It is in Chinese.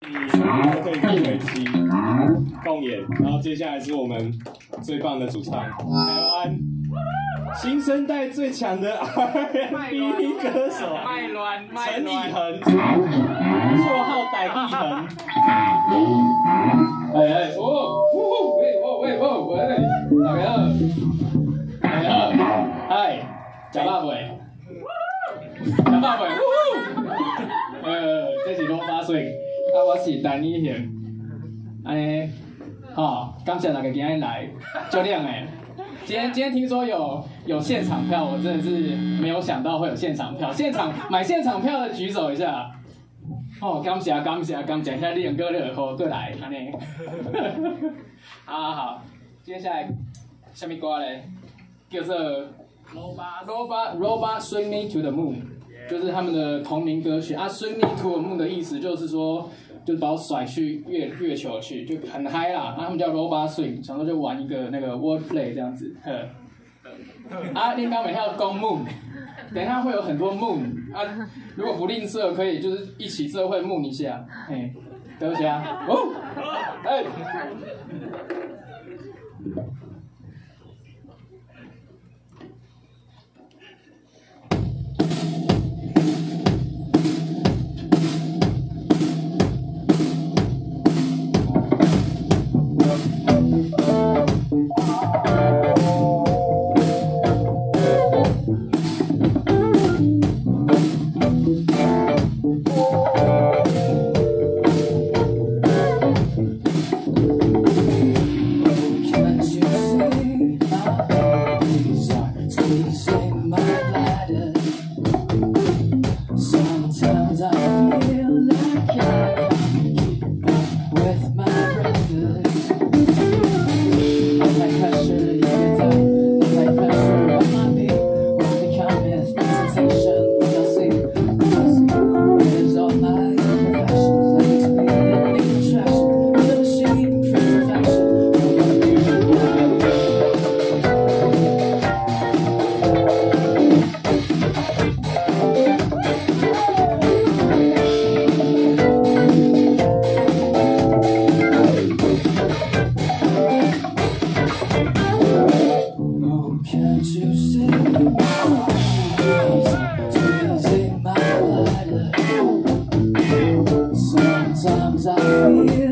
可以跟为期共演，然后接下来是我们最棒的主唱，台湾新生代最强的 R&B 歌手陈以恒，绰号傣一恒。大家好，大家好，嗨，食饱未？食饱未？这是罗巴水。我是陈以恒，安尼，感谢大家今天来，就这样诶。今天听说有现场票，我真的是没有想到会有现场票。买现场票的举手一下。感谢，现在练歌热火过来，安尼。好，接下来什么歌嘞？叫做 Robot Swing Me to the Moon， 就是他们的同名歌曲啊。Swing Me to the Moon 的意思就是说，就把我甩去月球去，就很嗨啦。他们叫 Robot Swing， 想说就玩一个那个 wordplay 这样子。你刚每天要攻 moon， 等一下会有很多 moon 啊。如果不吝啬，可以就是一起社会 moon 一下，嘿，得不下？Sometimes I feel